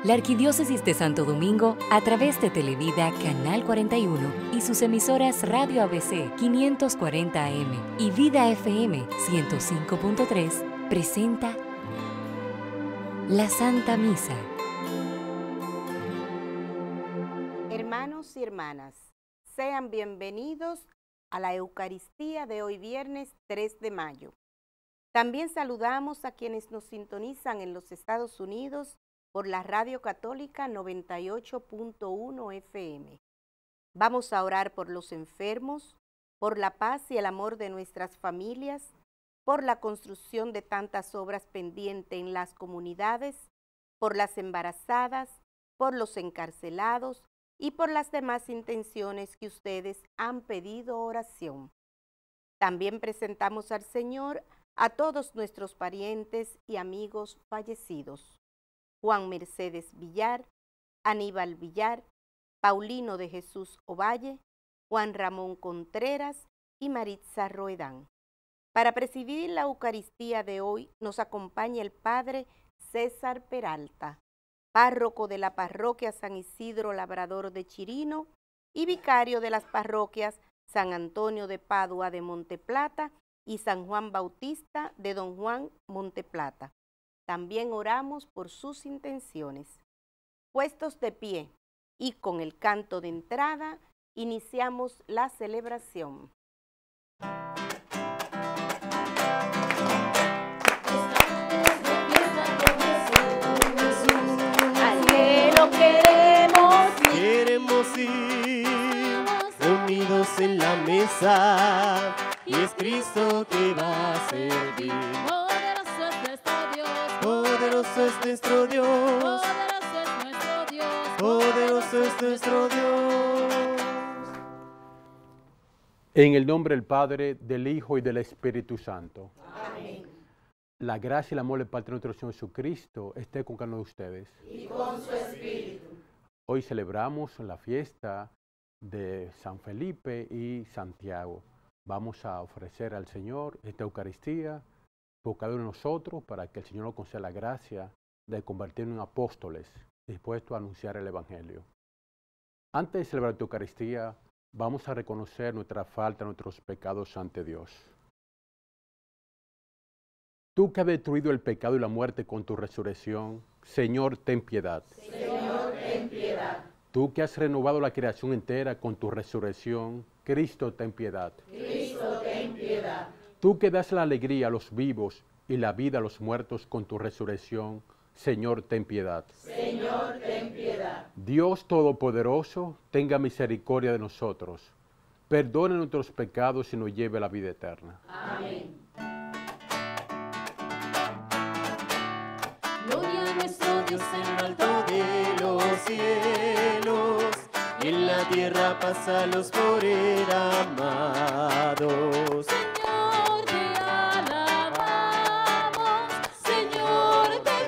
La Arquidiócesis de Santo Domingo, a través de Televida Canal 41 y sus emisoras Radio ABC 540 AM y Vida FM 105.3, presenta la Santa Misa. Hermanos y hermanas, sean bienvenidos a la Eucaristía de hoy viernes 3 de mayo. También saludamos a quienes nos sintonizan en los Estados Unidos por la Radio Católica 98.1 FM. Vamos a orar por los enfermos, por la paz y el amor de nuestras familias, por la construcción de tantas obras pendientes en las comunidades, por las embarazadas, por los encarcelados y por las demás intenciones que ustedes han pedido oración. También presentamos al Señor a todos nuestros parientes y amigos fallecidos: Juan Mercedes Villar, Aníbal Villar, Paulino de Jesús Ovalle, Juan Ramón Contreras y Maritza Roedán. Para presidir la Eucaristía de hoy nos acompaña el Padre César Peralta, párroco de la parroquia San Isidro Labrador de Chirino y vicario de las parroquias San Antonio de Padua de Monteplata y San Juan Bautista de Don Juan Monteplata. También oramos por sus intenciones. Puestos de pie y con el canto de entrada, iniciamos la celebración. Al cielo queremos ir, reunidos en la mesa, y es Cristo que va a servir. Poderoso es nuestro Dios, poderoso es nuestro Dios. En el nombre del Padre, del Hijo y del Espíritu Santo. Amén. La gracia y el amor del Padre nuestro Señor Jesucristo esté con cada uno de ustedes. Y con su espíritu. Hoy celebramos la fiesta de San Felipe y Santiago. Vamos a ofrecer al Señor esta Eucaristía por cada uno de nosotros, para que el Señor nos conceda la gracia de convertirnos en apóstoles dispuestos a anunciar el Evangelio. Antes de celebrar tu Eucaristía, vamos a reconocer nuestra falta, nuestros pecados ante Dios. Tú que has destruido el pecado y la muerte con tu resurrección, Señor, ten piedad. Señor, ten piedad. Tú que has renovado la creación entera con tu resurrección, Cristo, ten piedad. Cristo, ten piedad. Tú que das la alegría a los vivos y la vida a los muertos con tu resurrección, Señor, ten piedad. Señor, ten piedad. Dios Todopoderoso, tenga misericordia de nosotros, perdone nuestros pecados y nos lleve a la vida eterna. Amén. Gloria a nuestro Dios en lo alto de los cielos, y en la tierra paz a los por él amados. Señor, te alabamos, Señor, te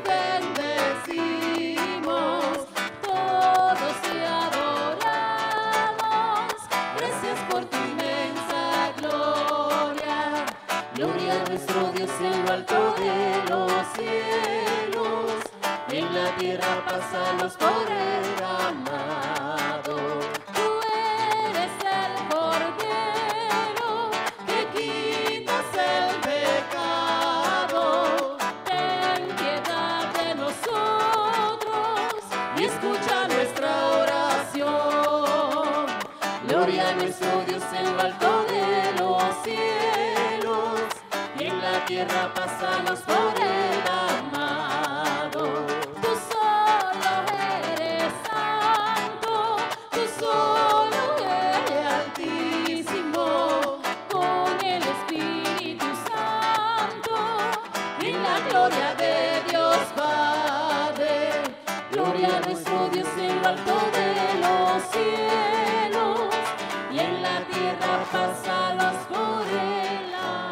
bendecimos, todos te adoramos, gracias por tu inmensa gloria. Gloria a nuestro Dios en lo alto de los cielos, y en la tierra paz a los por él amados. Tú eres el Cordero que quitas el pecado. Ten piedad de nosotros y escucha nuestra oración. Gloria a nuestro Dios en lo alto de los cielos, y en la tierra paz a los por él amados. Tú solo eres santo, tú solo eres altísimo, con el Espíritu Santo, en la gloria de Dios Padre. Gloria a nuestro Dios en lo alto de los cielos, y en la tierra paz a los por él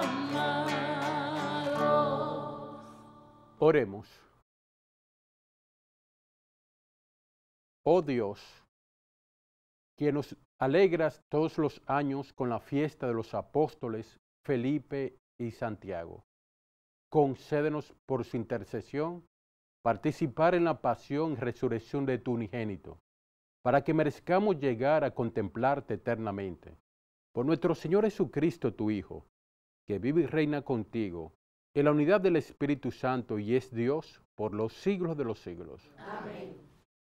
amados. Oremos. Oh Dios, que nos alegras todos los años con la fiesta de los apóstoles Felipe y Santiago, concédenos por su intercesión participar en la pasión y resurrección de tu unigénito, para que merezcamos llegar a contemplarte eternamente. Por nuestro Señor Jesucristo, tu Hijo, que vive y reina contigo, en la unidad del Espíritu Santo y es Dios por los siglos de los siglos. Amén.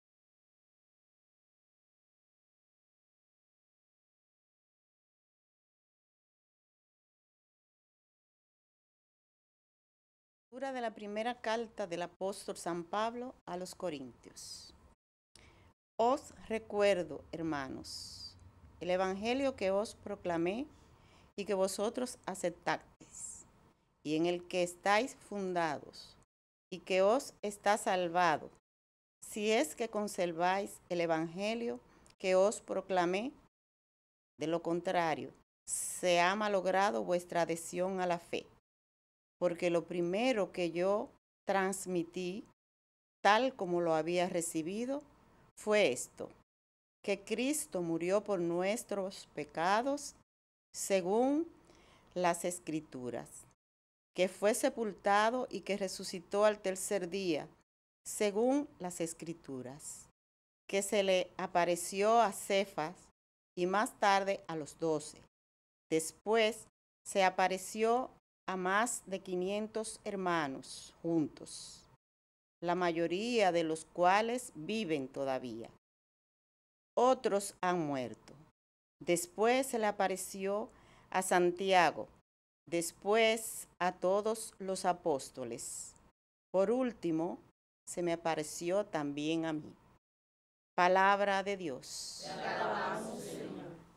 Lectura de la primera carta del apóstol San Pablo a los Corintios. Os recuerdo, hermanos, el evangelio que os proclamé y que vosotros aceptasteis, y en el que estáis fundados, y que os está salvado, si es que conserváis el evangelio que os proclamé. De lo contrario, se ha malogrado vuestra adhesión a la fe. Porque lo primero que yo transmití, tal como lo había recibido, fue esto, que Cristo murió por nuestros pecados, según las Escrituras, que fue sepultado y que resucitó al tercer día, según las Escrituras, que se le apareció a Cefas y más tarde a los 12. Después se apareció a más de 500 hermanos juntos, la mayoría de los cuales viven todavía. Otros han muerto. Después se le apareció a Santiago, después a todos los apóstoles. Por último, se me apareció también a mí. Palabra de Dios. Te alabamos, Señor.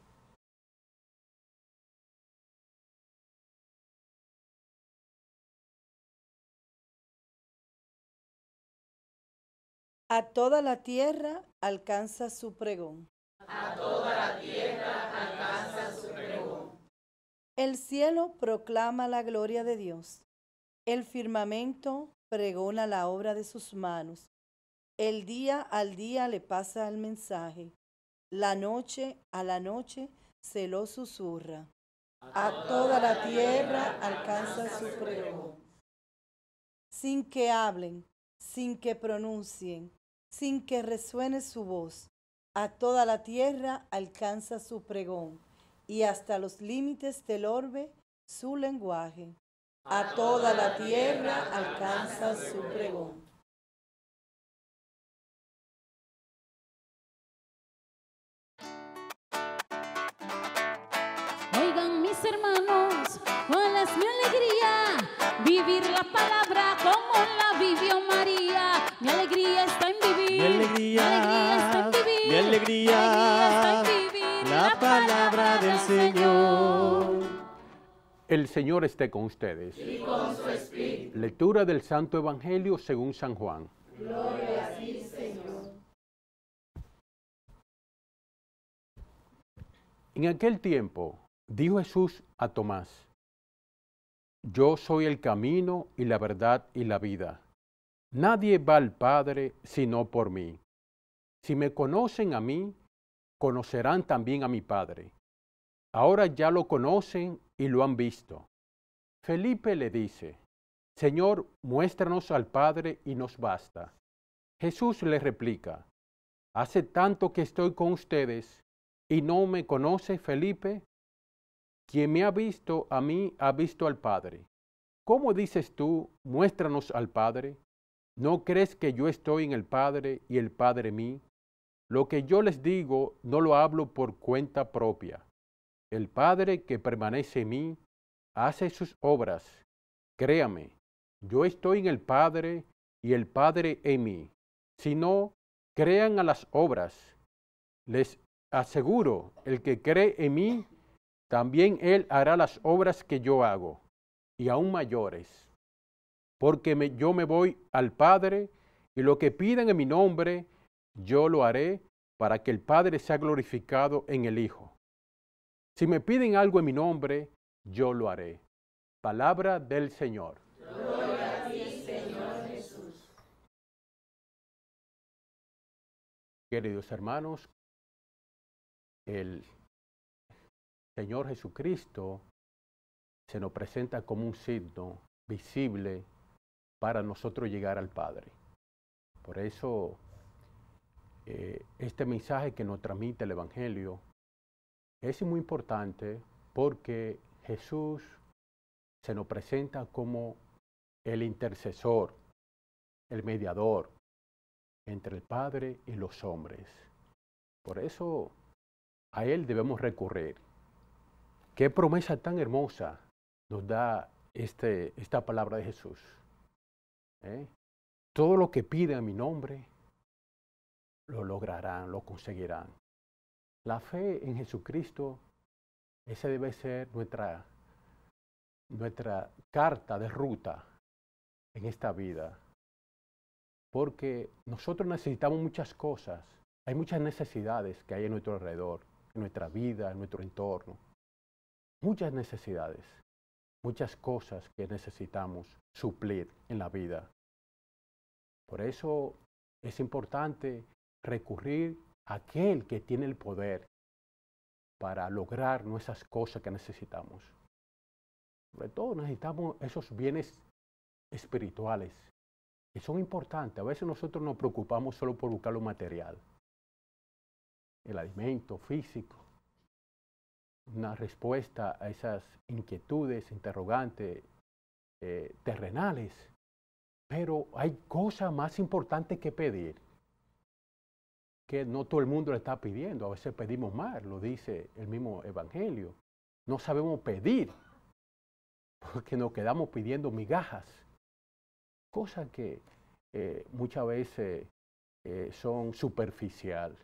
A toda la tierra alcanza su pregón. A toda la tierra alcanza su pregón. El cielo proclama la gloria de Dios. El firmamento pregona la obra de sus manos. El día al día le pasa el mensaje. La noche a la noche se lo susurra. A toda la tierra alcanza su pregón. Sin que hablen, sin que pronuncien, sin que resuene su voz, a toda la tierra alcanza su pregón, y hasta los límites del orbe su lenguaje. A toda la tierra alcanza su pregón. Oigan mis hermanos, cuál es mi alegría, vivir la palabra como la vivió María. Mi alegría está en vivir, Mi alegría está en vivir, mi alegría está en vivir la palabra del Señor. El Señor esté con ustedes. Y con su espíritu. Lectura del Santo Evangelio según San Juan. Gloria a ti, Señor. En aquel tiempo dijo Jesús a Tomás: Yo soy el camino y la verdad y la vida. Nadie va al Padre sino por mí. Si me conocen a mí, conocerán también a mi Padre. Ahora ya lo conocen y lo han visto. Felipe le dice: Señor, muéstranos al Padre y nos basta. Jesús le replica: Hace tanto que estoy con ustedes y no me conoce, Felipe. Quien me ha visto a mí ha visto al Padre. ¿Cómo dices tú, muéstranos al Padre? ¿No crees que yo estoy en el Padre y el Padre en mí? Lo que yo les digo no lo hablo por cuenta propia. El Padre que permanece en mí hace sus obras. Créame, yo estoy en el Padre y el Padre en mí. Si no, crean a las obras. Les aseguro, el que cree en mí, también él hará las obras que yo hago, y aún mayores. Porque yo me voy al Padre, y lo que pidan en mi nombre, yo lo haré, para que el Padre sea glorificado en el Hijo. Si me piden algo en mi nombre, yo lo haré. Palabra del Señor. Gloria a ti, Señor Jesús. Queridos hermanos, el Señor Jesucristo se nos presenta como un signo visible para nosotros llegar al Padre. Por eso, este mensaje que nos transmite el Evangelio es muy importante porque Jesús se nos presenta como el intercesor, el mediador entre el Padre y los hombres. Por eso a Él debemos recurrir. Qué promesa tan hermosa nos da esta palabra de Jesús. Todo lo que piden en mi nombre, lo lograrán, lo conseguirán. La fe en Jesucristo, esa debe ser nuestra carta de ruta en esta vida. Porque nosotros necesitamos muchas cosas. Hay muchas necesidades que hay en nuestro alrededor, en nuestra vida, en nuestro entorno. Muchas necesidades, muchas cosas que necesitamos suplir en la vida. Por eso es importante recurrir a aquel que tiene el poder para lograr nuestras cosas que necesitamos. Sobre todo necesitamos esos bienes espirituales que son importantes. A veces nosotros nos preocupamos solo por buscar lo material, el alimento físico, una respuesta a esas inquietudes, interrogantes terrenales. Pero hay cosas más importantes que pedir, que no todo el mundo le está pidiendo. A veces pedimos más, lo dice el mismo Evangelio. No sabemos pedir, porque nos quedamos pidiendo migajas. Cosas que muchas veces son superficial.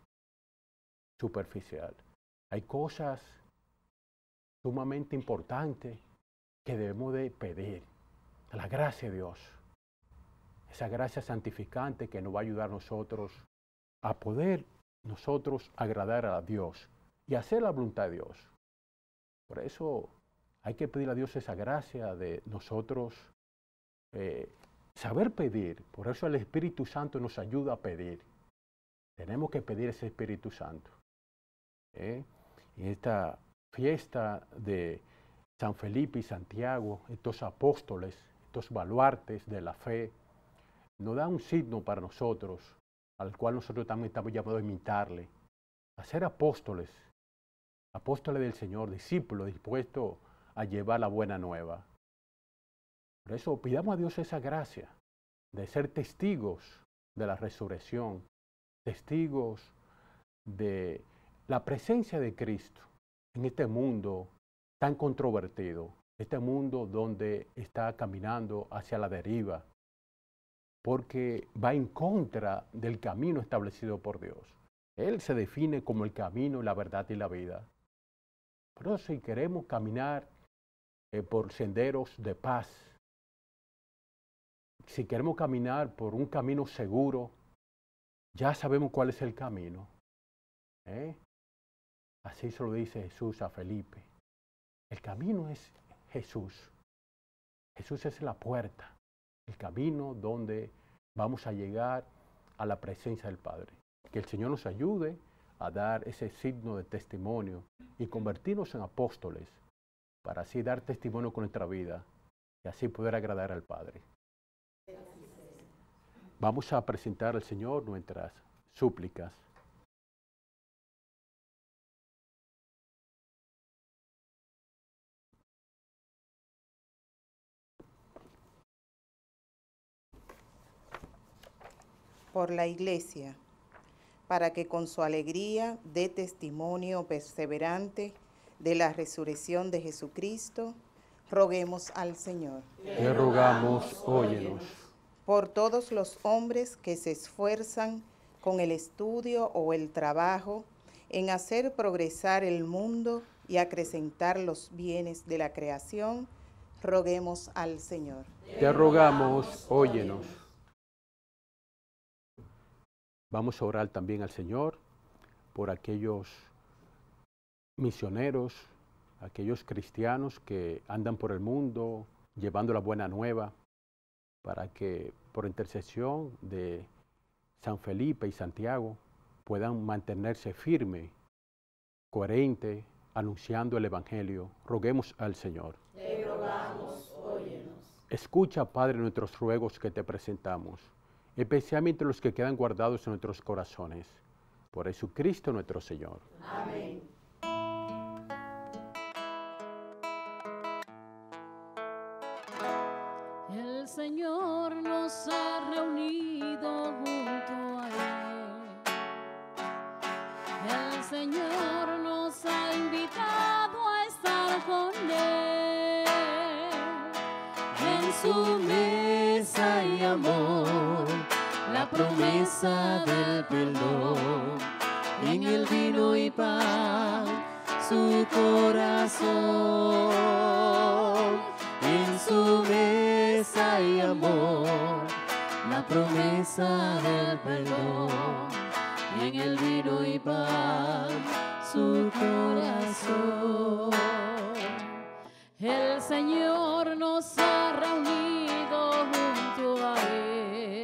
Hay cosas sumamente importantes que debemos de pedir. La gracia de Dios. Esa gracia santificante que nos va a ayudar a nosotros a poder nosotros agradar a Dios y hacer la voluntad de Dios. Por eso hay que pedir a Dios esa gracia de nosotros saber pedir. Por eso el Espíritu Santo nos ayuda a pedir. Tenemos que pedir ese Espíritu Santo. En esta fiesta de San Felipe y Santiago, estos apóstoles, estos baluartes de la fe, nos da un signo para nosotros, al cual nosotros también estamos llamados a imitarle, a ser apóstoles del Señor, discípulos dispuestos a llevar la buena nueva. Por eso pidamos a Dios esa gracia de ser testigos de la resurrección, testigos de la presencia de Cristo en este mundo tan controvertido, este mundo donde está caminando hacia la deriva, porque va en contra del camino establecido por Dios. Él se define como el camino, la verdad y la vida. Pero si queremos caminar por senderos de paz, si queremos caminar por un camino seguro, ya sabemos cuál es el camino. Así se lo dice Jesús a Felipe. El camino es Jesús. Jesús es la puerta, el camino donde vamos a llegar a la presencia del Padre. Que el Señor nos ayude a dar ese signo de testimonio y convertirnos en apóstoles para así dar testimonio con nuestra vida y así poder agradar al Padre. Vamos a presentar al Señor nuestras súplicas. Por la Iglesia, para que con su alegría dé testimonio perseverante de la resurrección de Jesucristo, roguemos al Señor. Te rogamos, óyenos. Por todos los hombres que se esfuerzan con el estudio o el trabajo en hacer progresar el mundo y acrecentar los bienes de la creación, roguemos al Señor. Te rogamos, óyenos. Vamos a orar también al Señor por aquellos misioneros, aquellos cristianos que andan por el mundo llevando la buena nueva, para que por intercesión de San Felipe y Santiago puedan mantenerse firmes, coherentes, anunciando el Evangelio. Roguemos al Señor. Te rogamos, óyenos. Escucha, Padre, nuestros ruegos que te presentamos, especialmente los que quedan guardados en nuestros corazones. Por Jesucristo nuestro Señor. Amén. El Señor nos ha reunido junto a Él. El Señor nos ha invitado a estar con Él. En su mesa hay amor, la promesa del perdón, en el vino y pan, su corazón. En su mesa hay amor, la promesa del perdón, y en el vino y pan, su corazón. El Señor nos ha reunido junto a Él.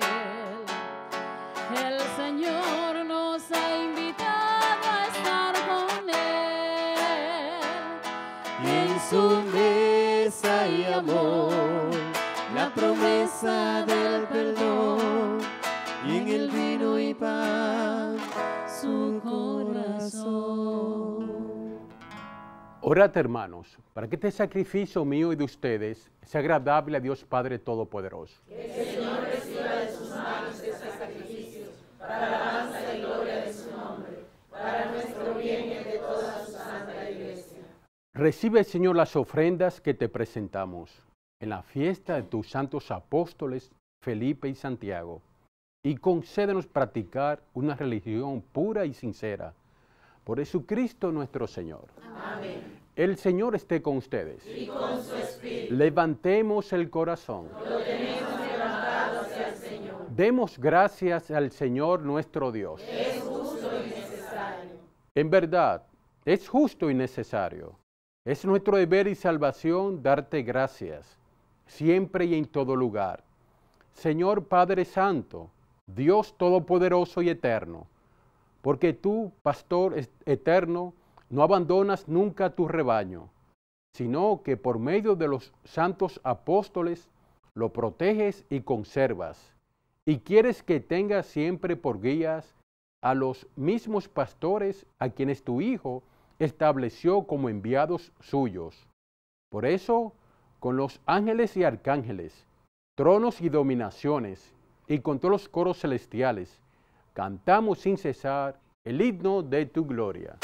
El Señor nos ha invitado a estar con Él. En su mesa hay amor, la promesa del perdón, y en el vino y pan, su corazón. Orad, hermanos, para que este sacrificio mío y de ustedes sea agradable a Dios Padre Todopoderoso. Que el Señor reciba de sus manos este sacrificio, para alabanza y gloria de su nombre, para nuestro bien y el de toda su santa iglesia. Recibe, Señor, las ofrendas que te presentamos en la fiesta de tus santos apóstoles Felipe y Santiago, y concédenos practicar una religión pura y sincera. Por Jesucristo nuestro Señor. Amén. El Señor esté con ustedes. Y con su espíritu. Levantemos el corazón. Lo tenemos levantado hacia el Señor. Demos gracias al Señor nuestro Dios. Es justo y necesario. En verdad, es justo y necesario. Es nuestro deber y salvación darte gracias, siempre y en todo lugar. Señor Padre Santo, Dios Todopoderoso y Eterno, porque tú, Pastor eterno, no abandonas nunca tu rebaño, sino que por medio de los santos apóstoles lo proteges y conservas, y quieres que tenga siempre por guías a los mismos pastores a quienes tu Hijo estableció como enviados suyos. Por eso, con los ángeles y arcángeles, tronos y dominaciones, y con todos los coros celestiales, cantamos sin cesar el himno de tu gloria.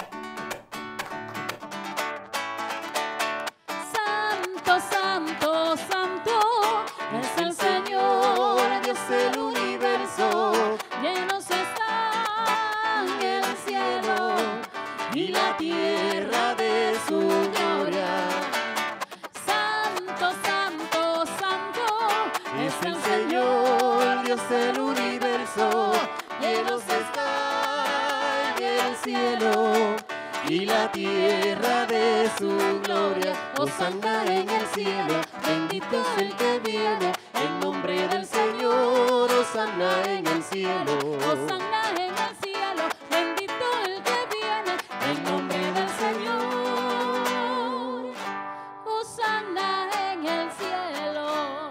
Santo, santo, santo, Es el Señor, Dios del universo, llenos están en el cielo y la tierra de su gloria. Santo, santo, santo, Es el Señor, Dios del universo, llenos está en el cielo y la tierra de su gloria. Hosanna en el cielo, bendito es el que viene, en nombre del Señor. Hosanna en el cielo, Hosanna en el cielo, bendito el que viene, en nombre del Señor. Hosanna en el cielo.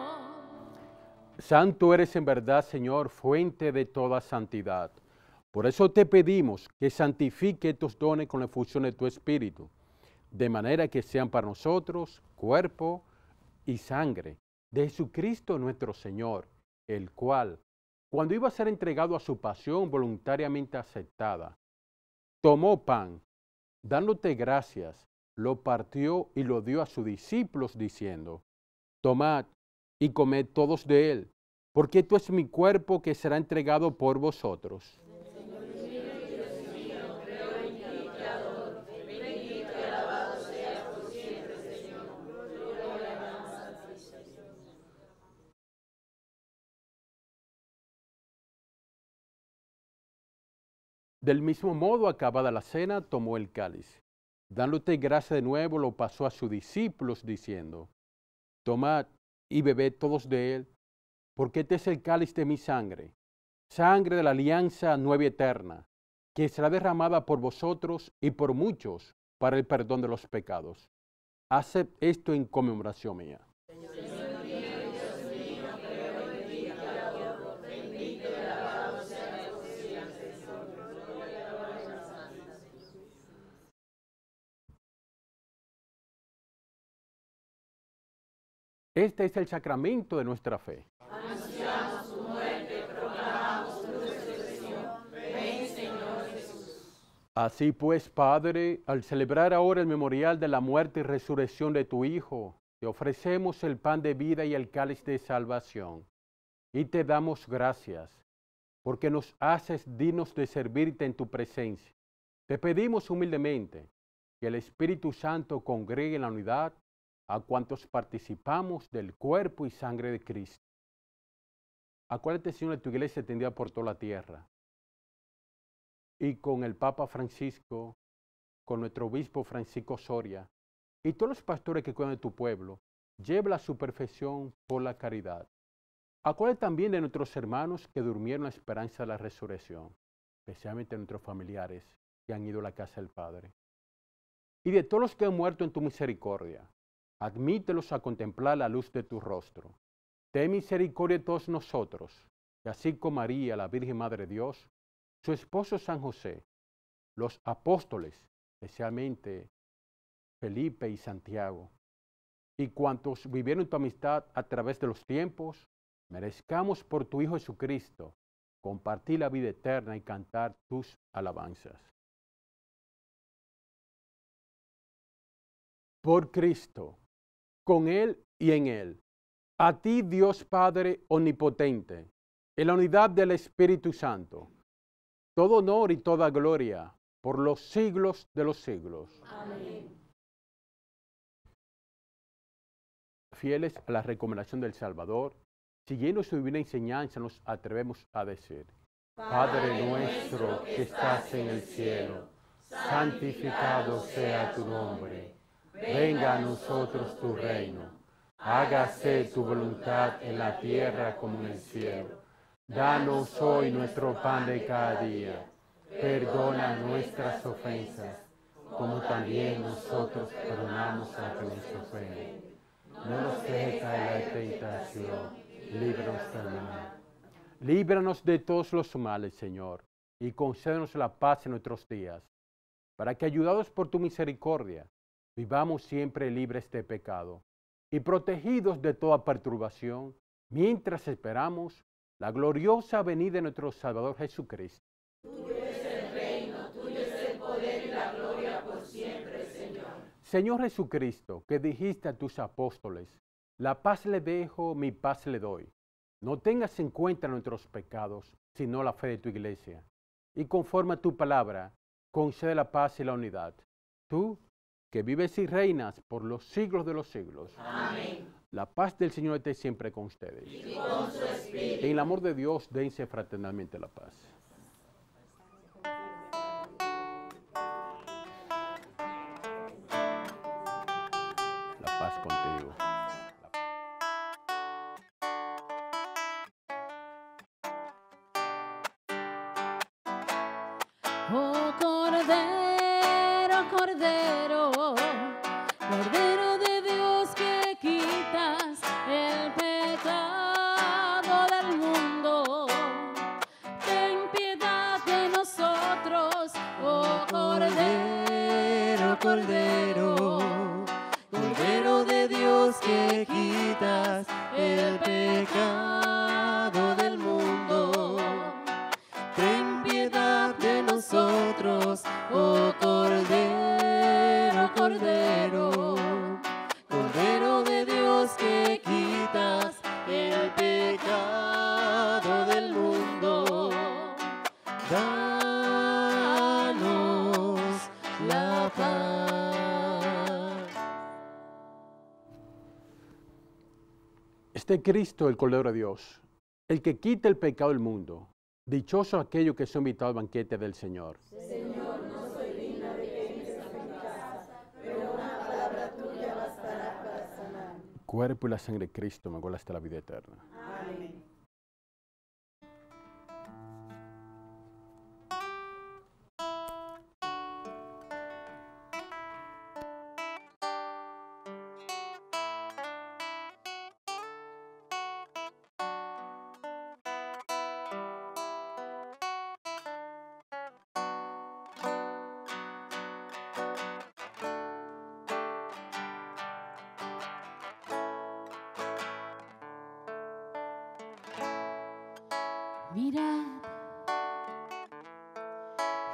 Santo eres en verdad, Señor, fuente de toda santidad. Por eso te pedimos que santifique estos dones con la efusión de tu Espíritu, de manera que sean para nosotros cuerpo y sangre de Jesucristo nuestro Señor, el cual, cuando iba a ser entregado a su pasión voluntariamente aceptada, tomó pan, dándote gracias, lo partió y lo dio a sus discípulos, diciendo: tomad y comed todos de él, porque esto es mi cuerpo que será entregado por vosotros. Del mismo modo, acabada la cena, tomó el cáliz. Dándote gracia de nuevo, lo pasó a sus discípulos, diciendo: tomad y bebed todos de él, porque este es el cáliz de mi sangre, sangre de la alianza nueva y eterna, que será derramada por vosotros y por muchos para el perdón de los pecados. Haced esto en conmemoración mía. Señor mío, Dios mío, creo en ti, te adoro, bendito Este es el sacramento de nuestra fe. Anunciamos tu muerte, proclamamos tu resurrección. Ven, Señor Jesús. Así pues, Padre, al celebrar ahora el memorial de la muerte y resurrección de tu Hijo, te ofrecemos el pan de vida y el cáliz de salvación. Y te damos gracias, porque nos haces dignos de servirte en tu presencia. Te pedimos humildemente que el Espíritu Santo congregue en la unidad a cuantos participamos del cuerpo y sangre de Cristo. Acuérdate, Señor, de tu iglesia extendida por toda la tierra. Y con el Papa Francisco, con nuestro obispo Francisco Soria, y todos los pastores que cuidan de tu pueblo, lleva a su perfección por la caridad. Acuérdate también de nuestros hermanos que durmieron en la esperanza de la resurrección, especialmente nuestros familiares que han ido a la casa del Padre. Y de todos los que han muerto en tu misericordia, admítelos a contemplar la luz de tu rostro. Ten misericordia de todos nosotros, y así como María, la Virgen Madre de Dios, su esposo San José, los apóstoles, especialmente Felipe y Santiago, y cuantos vivieron tu amistad a través de los tiempos, merezcamos por tu Hijo Jesucristo compartir la vida eterna y cantar tus alabanzas. Por Cristo, con Él y en Él, a ti Dios Padre Omnipotente, en la unidad del Espíritu Santo, todo honor y toda gloria por los siglos de los siglos. Amén. Fieles a la recomendación del Salvador, siguiendo su divina enseñanza, nos atrevemos a decir: Padre nuestro que estás en el cielo, santificado sea tu nombre. Venga a nosotros tu reino. Hágase tu voluntad en la tierra como en el cielo. Danos hoy nuestro pan de cada día. Perdona nuestras ofensas, como también nosotros perdonamos a los que nos ofenden. No nos dejes caer en la tentación, líbranos del mal. Líbranos de todos los males, Señor, y concédenos la paz en nuestros días, para que, ayudados por tu misericordia, vivamos siempre libres de pecado y protegidos de toda perturbación, mientras esperamos la gloriosa venida de nuestro Salvador Jesucristo. Tuyo es el reino, tuyo es el poder y la gloria por siempre, Señor. Señor Jesucristo, que dijiste a tus apóstoles: la paz le dejo, mi paz le doy. No tengas en cuenta nuestros pecados, sino la fe de tu iglesia. Y conforme a tu palabra, concede la paz y la unidad. Tú, que vives y reinas por los siglos de los siglos. Amén. La paz del Señor esté siempre con ustedes. Y con su espíritu. En el amor de Dios, dense fraternalmente la paz. La paz contigo. Oh Cordero, Cordero, Cordero de Dios que quitas el pecado del mundo, ten piedad de nosotros, oh Cordero, Cordero, Cordero de Dios que quitas el pecado del mundo. Ten piedad de nosotros, oh Cordero, Cordero, Cordero de Dios que quitas el pecado del mundo. Danos la paz. Este Cristo, el Cordero de Dios, el que quita el pecado del mundo. Dichoso aquellos que son invitados al banquete del Señor. Señor, no soy digna de que entres en mi casa, pero una palabra tuya bastará para sanar. Cuerpo y la sangre de Cristo me guarda hasta la vida eterna. Amén.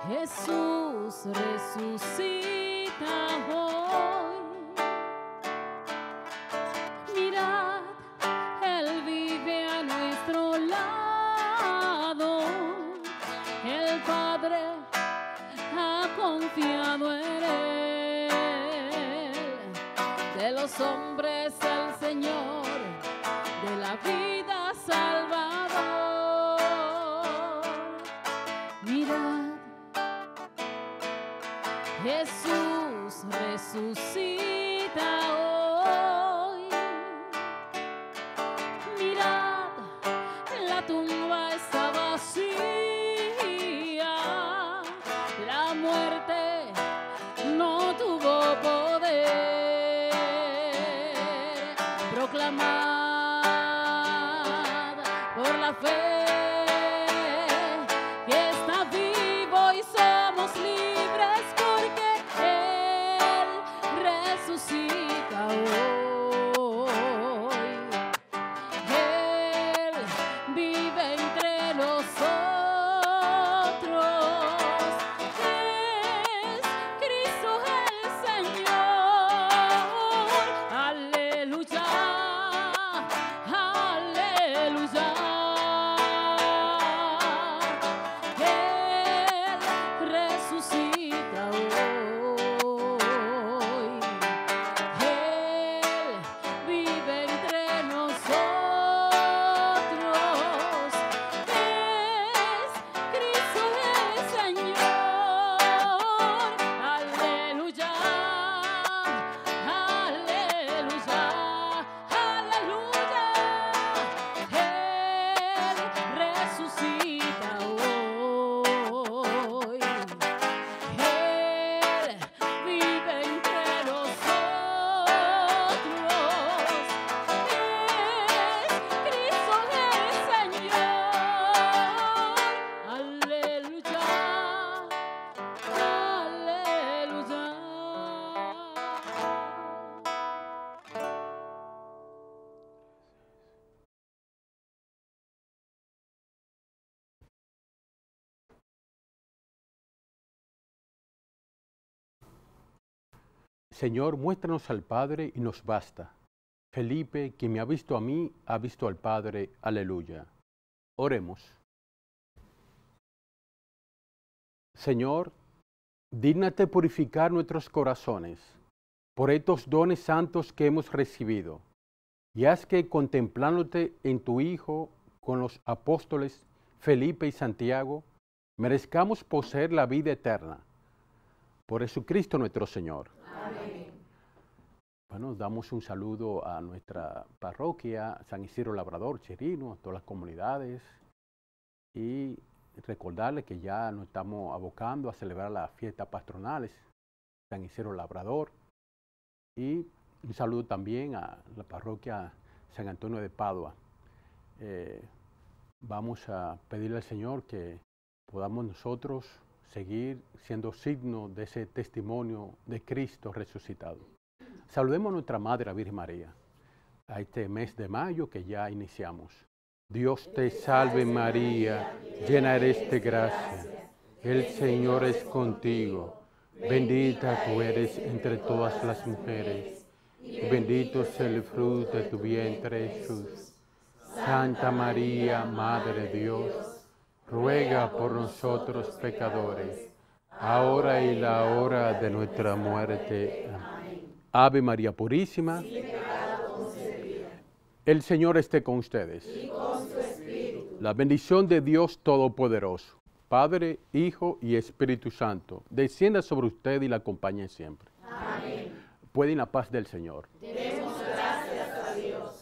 Jesús resucita hoy. Mirad, Él vive a nuestro lado. El Padre ha confiado en Él. De los hombres el Señor, de la vida Salvador. Mirad, Jesús resucita hoy. Mirad, la tumba está vacía. La muerte no tuvo poder. Proclamad por la fe que está vivo y somos libres porque Él resucita hoy. Él vive entre nosotros. Es Cristo el Señor. Aleluya, aleluya. Él resucita hoy. Él vive entre nosotros. Es Cristo el Señor. Aleluya, aleluya, aleluya. Él resucita hoy. Él vive entre nosotros. Es Cristo el Señor. Aleluya, aleluya. Señor, muéstranos al Padre y nos basta. Felipe, quien me ha visto a mí, ha visto al Padre. Aleluya. Oremos. Señor, dígnate purificar nuestros corazones por estos dones santos que hemos recibido, y haz que, contemplándote en tu Hijo con los apóstoles Felipe y Santiago, merezcamos poseer la vida eterna. Por Jesucristo nuestro Señor. Bueno, damos un saludo a nuestra parroquia, San Isidro Labrador, Chirino, a todas las comunidades, y recordarles que ya nos estamos abocando a celebrar las fiestas patronales, San Isidro Labrador, y un saludo también a la parroquia San Antonio de Padua. Vamos a pedirle al Señor que podamos nosotros seguir siendo signo de ese testimonio de Cristo resucitado. Saludemos a nuestra Madre, la Virgen María, a este mes de mayo que ya iniciamos. Dios te salve María, llena eres de gracia, el Señor es contigo, bendita tú eres entre todas las mujeres, y bendito es el fruto de tu vientre Jesús. Santa María, Madre de Dios, ruega por nosotros pecadores, ahora y la hora de nuestra muerte. Amén. Ave María Purísima, el Señor esté con ustedes. Y con su espíritu. La bendición de Dios Todopoderoso, Padre, Hijo y Espíritu Santo, descienda sobre usted y la acompañe siempre. Amén. Pueden la paz del Señor. Demos gracias a Dios.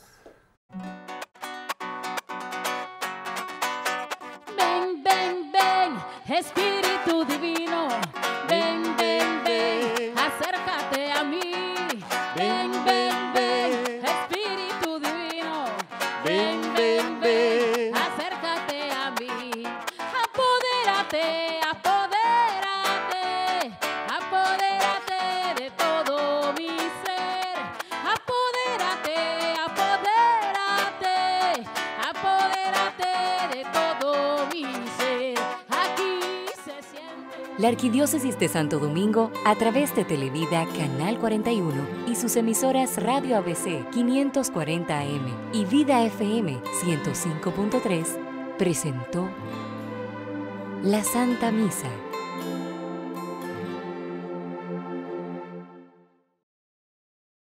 Ven, ven, ven, Espíritu Divino. Ven, ven, ven, acércate a mí. Ven, ven, ven, Espíritu Divino. Ven, ven, ven, acércate a mí. Apodérate, apodérate, apodérate de todo mi ser. Apodérate, apodérate, apodérate de todo mi ser. Aquí se siente. La Arquidiócesis de Santo Domingo, a través de Televida Canal 41 y sus emisoras Radio ABC 540 AM y Vida FM 105.3, presentó la Santa Misa.